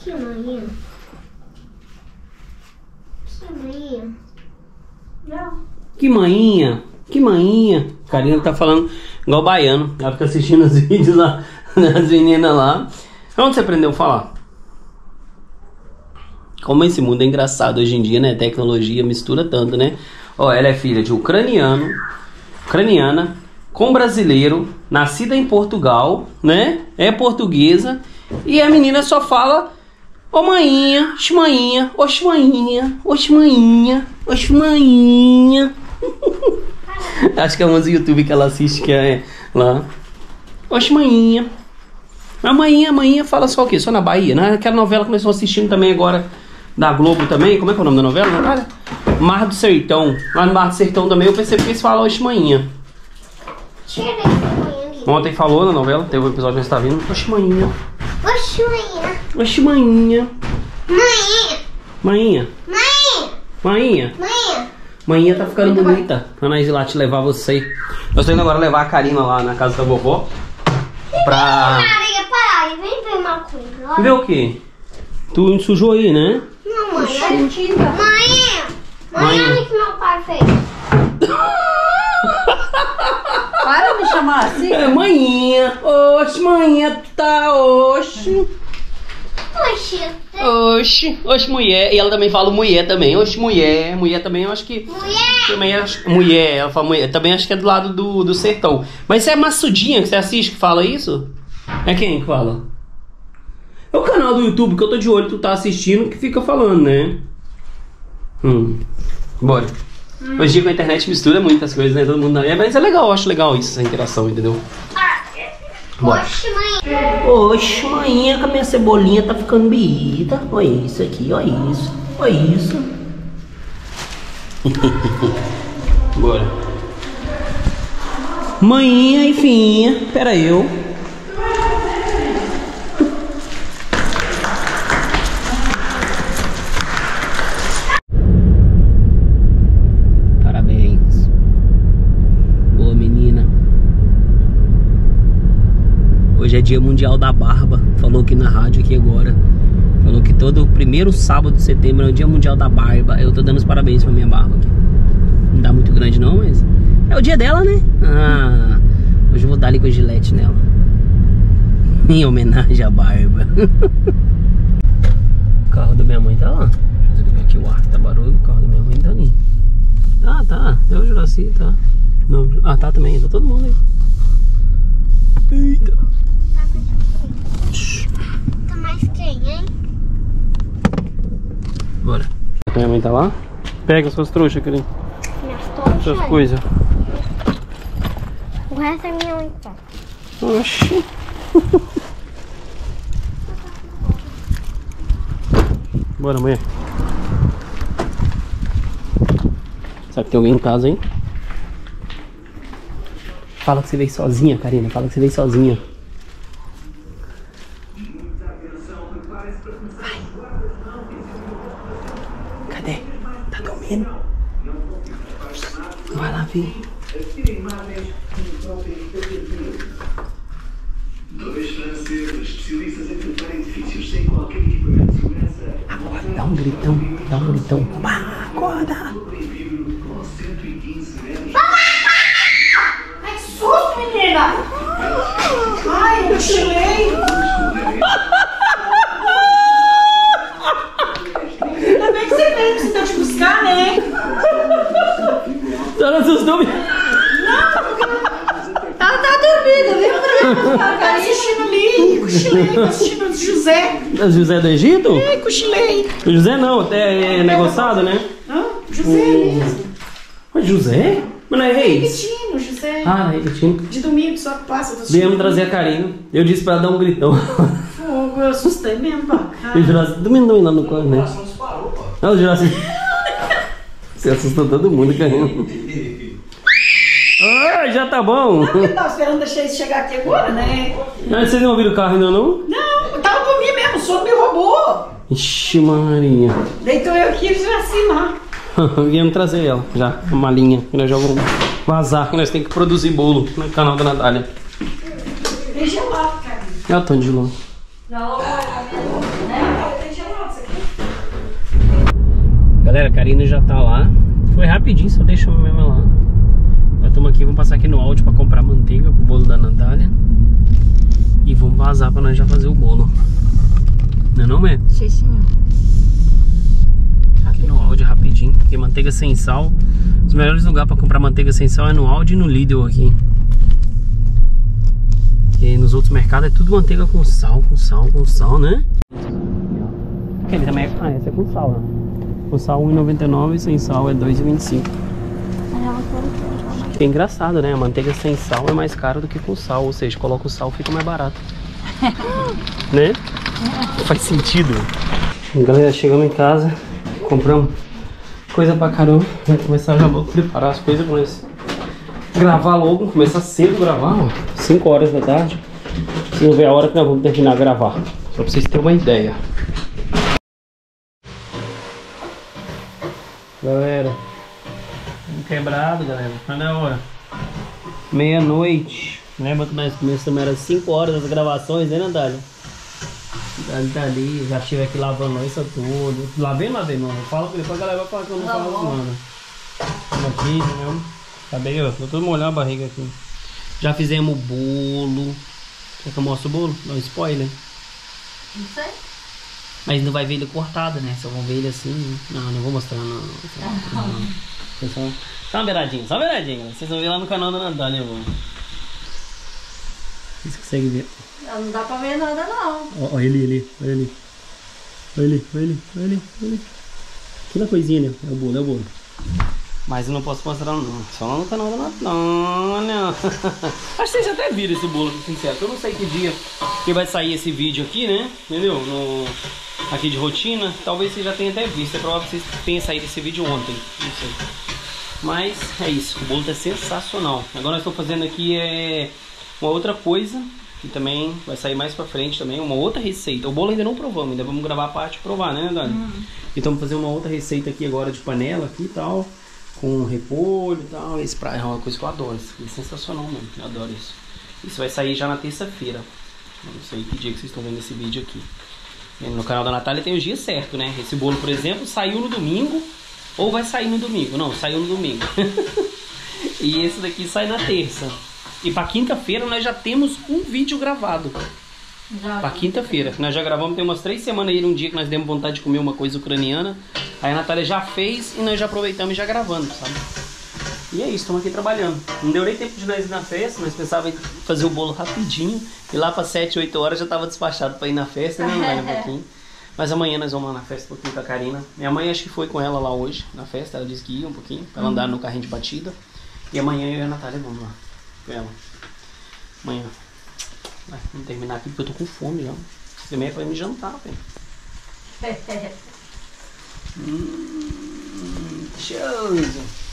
Que manhã? Que manhã? Não. Que manhinha? Que manhinha? Karina tá falando igual baiano. Ela fica assistindo os vídeos lá das meninas lá. Onde você aprendeu a falar? Como esse mundo é engraçado hoje em dia, né? Tecnologia mistura tanto, né? Ó, ela é filha de ucraniana, com brasileiro, nascida em Portugal, né? É portuguesa. E a menina só fala: ô maninha, xmainha, ô xmainha, ô xmainha, ô xmainha. Acho que é umas YouTube que ela assiste que é lá. Ô xmainha. A maninha fala só o quê? Só na Bahia, né? Aquela novela que nós estamos assistindo também agora, da Globo também. Como é que é o nome da novela, Natália? Mar do Sertão. Lá no Mar do Sertão também eu percebi que eles falam ô xmainha. Ontem falou na novela, teve um episódio que nós estávamos vindo. Ô xmainha. Oxe, manhã. Oxe, maninha. Manhã. Maninha. Manhã. Maninha. Manhã. Maninha tá ficando bonita. Pra nós ir lá te levar você. Eu tô indo agora levar a Karina lá na casa da vovó. Pra... Maria, para, vem ver uma coisa. Ver o quê? Tu sujou aí, né? Não, mãe, é tinta. Mãe, olha o que meu pai fez. Para me chamar assim. É, maninha. Oxe, maninha, tá, oxe. Oxe, Oxe, oxe, mulher. E ela também fala mulher também. Oxe, mulher. Mulher também, eu acho que... mulher. Também acho... Mulher, ela fala mulher. Também acho que é do lado do sertão. Mas você é maçudinha que você assiste que fala isso? É quem que fala? É o canal do YouTube que eu tô de olho, tu tá assistindo, que fica falando, né? Bora. Hoje em dia com a internet mistura muitas coisas, né? Todo mundo... Mas é legal, eu acho legal isso, essa interação, entendeu? Bora. Oxe, mãe. Oxe, maninha, que a minha cebolinha tá ficando bonita. Olha isso aqui, olha isso. Olha isso. Bora. Maninha e filhinha, pera eu. Parabéns. Boa menina. Hoje é dia mundial da barba. Falou aqui na rádio aqui agora. Falou que todo primeiro sábado de setembro é o dia mundial da barba. Eu tô dando os parabéns pra minha barba aqui. Não dá muito grande não, mas é o dia dela, né? Ah, hoje eu vou dar ali com a gilete nela. Em homenagem à barba. O carro da minha mãe tá lá. Deixa eu ligar aqui o ar, tá barulho. O carro da minha mãe tá ali. Tá. Até o Juraci, tá. Não. Ah, tá também. Tá todo mundo aí. Eita. Tá mais quem, hein? Bora. Minha mãe tá lá? Pega suas trouxas, querido. Minhas trouxas. Suas coisas. O resto é minha mãe, tá? Oxi. Bora, mulher. Sabe que tem alguém em casa, hein? Fala que você veio sozinha, Karina. Fala que você veio sozinha. Cadê? Tá dormindo? Vai lá ver. Dois franceses especialistas em preparar edifícios sem qualquer equipamento de segurança. Agora, dá um gritão. Dá um gritão. Pá, acorda. Com 115 metros. Ai, que susto, menina! Ai, eu chilei! Ainda bem que você veio, que você tá te buscar, né? Tá nos seus nomes. Ela tá dormindo, viu? Tá assistindo ali, cochilei, tá assistindo o José. José do Egito? É, cochilei. O José não, até é negociado, né? Hã? José mesmo. Mas José? Mas não é Reis? Repetindo, José. Ah, repetindo. De domingo só que passa. Viemos trazer a Karina. Eu disse pra ela dar um gritão. Fogo, eu assustei mesmo, pá. E o Juraci dominou lá no quarto, né? Olha o Juraci. Você assustou todo mundo, Karina. Ah, já tá bom. Não, porque eu tava esperando deixar eles chegar aqui agora, né? Mas vocês não ouviram o carro ainda não? Não, eu tava dormindo mesmo, o sono me roubou. Ixi, Maria. Deitou eu aqui e eles já assim lá. Viemos trazer ela, já, uma malinha. Que nós já vamos vazar, que nós temos que produzir bolo no canal da Natália. Tem gelado, cara. Olha o Tony de longe. Já logo vai, né? Galera, a Karina já tá lá. Foi rapidinho, só deixamos mesmo lá. Nós estamos aqui, vamos passar aqui no áudio pra comprar manteiga pro bolo da Natália. E vamos vazar pra nós já fazer o bolo. Não é não, Mé? Sim, senhor. Aqui no áudio rapidinho, porque manteiga sem sal. Os melhores lugares pra comprar manteiga sem sal é no áudio e no Lidl aqui. Porque nos outros mercados é tudo manteiga com sal, né? Aquele também é... Ah, essa é com sal, né? Com sal R$1,99 e sem sal é R$2,25. É engraçado, né? A manteiga sem sal é mais cara do que com sal. Ou seja, coloca o sal fica mais barato. Né? Faz sentido. Galera, chegamos em casa, compramos coisa pra caramba. Vamos começar já a preparar as coisas pra nós gravar logo. Começar cedo a gravar, ó. 5 horas da tarde. Se não ver a hora que nós vamos terminar a gravar. Só pra vocês terem uma ideia. Galera, quebrado, galera. Quando é a hora? Meia-noite. Lembra que nós começamos, era 5 horas das gravações, né, Natália? Tá ali, já estive aqui lavando isso tudo. Lavei, mano. Fala pra ele, pra galera vai falar que eu não falo, mano. Tamo aqui, entendeu? Tá bem, ó. Tô todo molhando a barriga aqui. Já fizemos o bolo. Quer que eu mostre o bolo? Dá um spoiler. Não sei. Mas não vai ver ele cortado, né? Só vão ver ele assim. Não vou mostrar, não. Só uma beiradinha, Vocês vão ver lá no canal da Natália, mano. Vocês conseguem ver? Não dá pra ver nada, não. Olha ele. Olha ele. Aquela coisinha, né? É o bolo. Mas eu não posso mostrar, não. Só lá no canal da Natália. Acho que vocês até viram esse bolo, sincero. Eu não sei que dia que vai sair esse vídeo aqui, né? Entendeu? Aqui de rotina. Talvez você já tenha até visto. É provável que vocês tenham saído esse vídeo ontem. Não sei. Mas é isso. O bolo tá sensacional. Agora nós estamos fazendo aqui uma outra coisa. Que também vai sair mais pra frente também. Uma outra receita. O bolo ainda não provamos. Ainda vamos gravar a parte de provar, né, Dani? Então vamos fazer uma outra receita aqui agora de panela aqui e tal. Com repolho e tal. Esse prato é uma coisa que eu adoro. Isso é sensacional mesmo. Eu adoro isso. Isso vai sair já na terça-feira. Não sei que dia que vocês estão vendo esse vídeo aqui. No canal da Natália tem os dias certos, né? Esse bolo, por exemplo, saiu no domingo. Ou vai sair no domingo. Não, saiu no domingo. E esse daqui sai na terça. E pra quinta-feira nós já temos um vídeo gravado. Pra quinta-feira. Nós já gravamos, tem umas 3 semanas aí, um dia que nós demos vontade de comer uma coisa ucraniana. Aí a Natália já fez e nós já aproveitamos e já gravando, sabe? E é isso, estamos aqui trabalhando. Não deu nem tempo de nós ir na festa, nós pensávamos em fazer o bolo rapidinho. E lá para 7, 8 horas já estava despachado para ir na festa, né? Um pouquinho. Mas amanhã nós vamos lá na festa um pouquinho com a Karina. Minha mãe acho que foi com ela lá hoje, na festa. Ela disse que ia um pouquinho, para ela andar no carrinho de batida. E amanhã eu e a Natália vamos lá com ela. Amanhã. Vamos terminar aqui porque eu tô com fome já. Também é pra me jantar, velho. Cheiroso.